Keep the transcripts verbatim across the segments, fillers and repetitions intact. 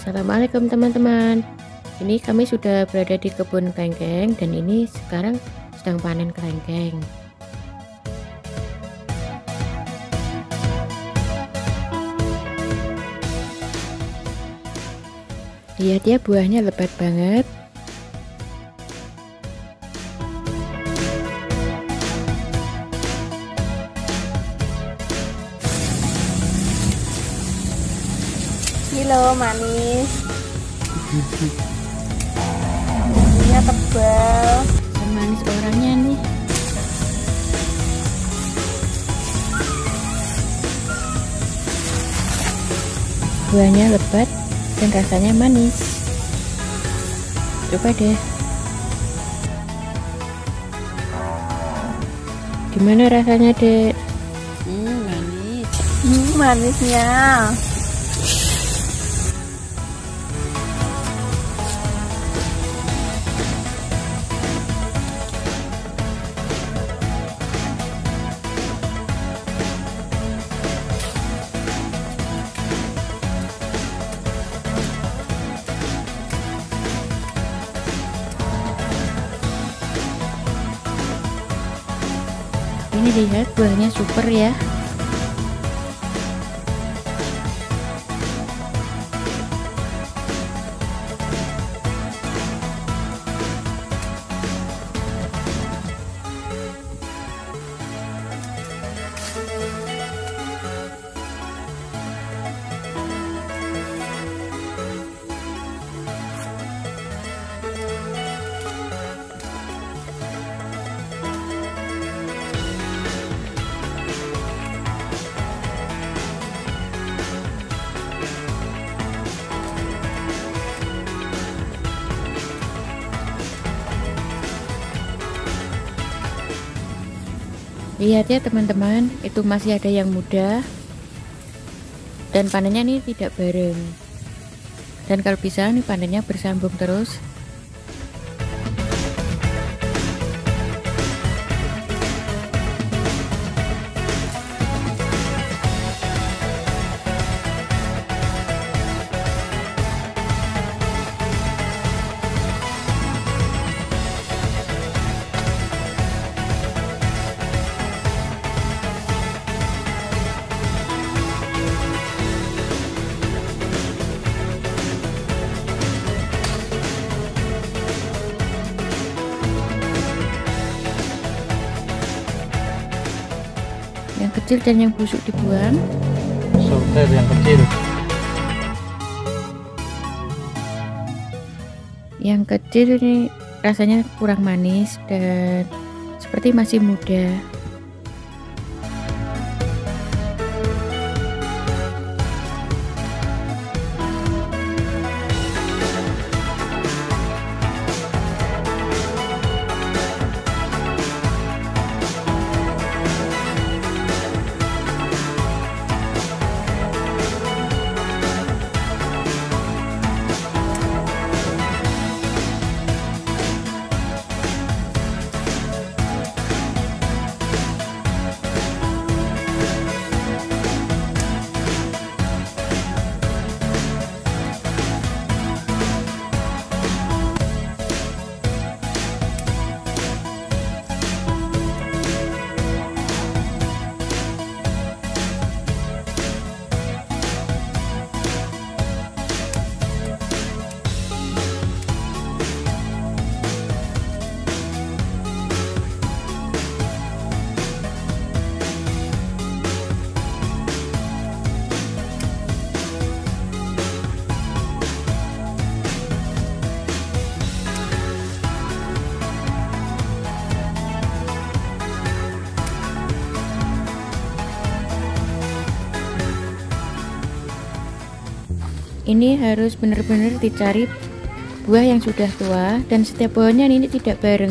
Assalamualaikum teman-teman. Ini kami sudah berada di kebun kelengkeng dan ini sekarang sedang panen kelengkeng. Lihat ya, buahnya lebat banget. Kilo manis, bumbunya tebal, Semanis orangnya nih. Buahnya lebat dan rasanya manis. Coba deh. Gimana rasanya, Dek? hmm, manis, hmm, manisnya. Ini lihat buahnya super ya. Lihat ya teman-teman, itu masih ada yang muda dan panennya ini tidak bareng. Dan kalau bisa nih panennya bersambung terus. Yang kecil dan yang busuk dibuang. Sorter yang kecil. Yang kecil ini rasanya kurang manis dan seperti masih muda. Ini harus benar-benar dicari buah yang sudah tua dan setiap buahnya ini tidak bareng.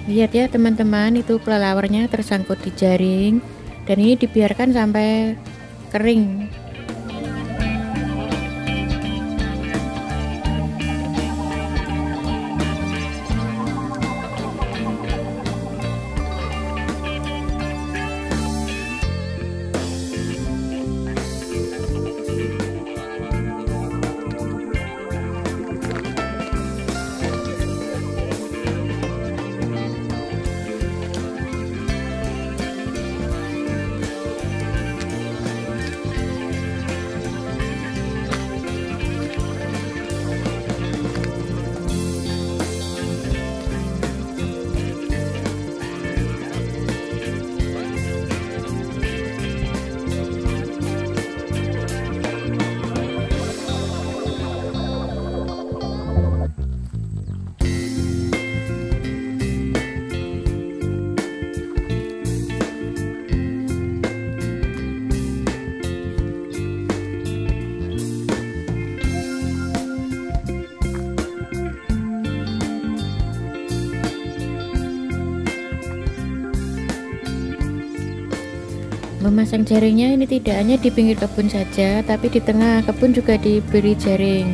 Lihat ya teman-teman, itu kelelawarnya tersangkut di jaring dan ini dibiarkan sampai kering. Memasang jaringnya ini tidak hanya di pinggir kebun saja, tapi di tengah kebun juga diberi jaring.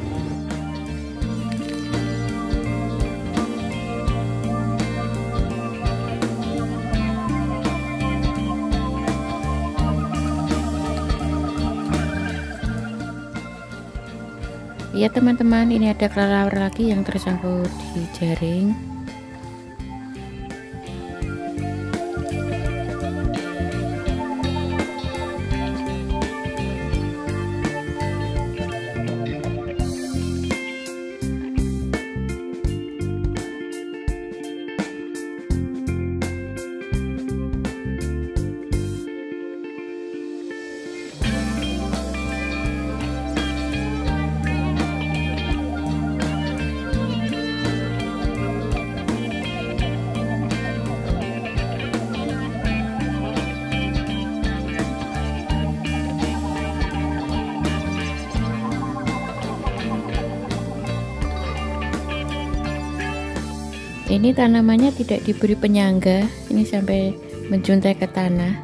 Ya teman-teman, ini ada kelelawar lagi yang tersangkut di jaring. Ini tanamannya tidak diberi penyangga, ini sampai menjuntai ke tanah.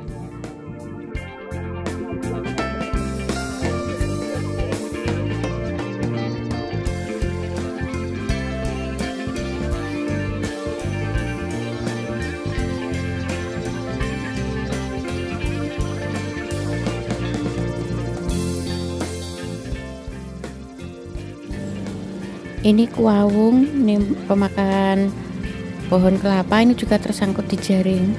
Ini kuawung, ini pemakan pohon kelapa, ini juga tersangkut di jaring.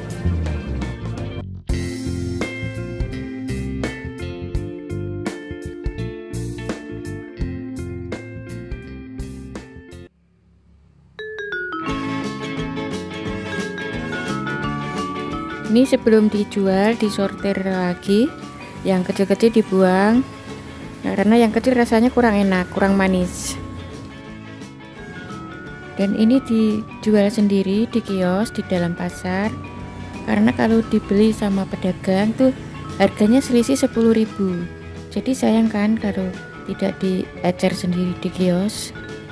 Ini sebelum dijual disortir lagi, yang kecil-kecil dibuang, nah, karena yang kecil rasanya kurang enak, kurang manis. Dan ini dijual sendiri di kios di dalam pasar, karena kalau dibeli sama pedagang tuh harganya selisih sepuluh ribu. Jadi sayang kan kalau tidak diecer sendiri di kios.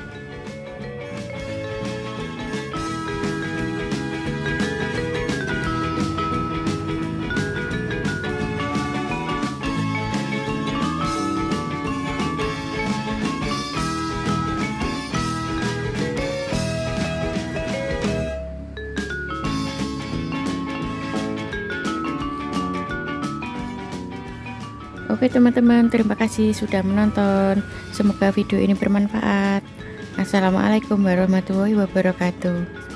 Oke teman-teman, terima kasih sudah menonton. Semoga video ini bermanfaat. Assalamualaikum warahmatullahi wabarakatuh.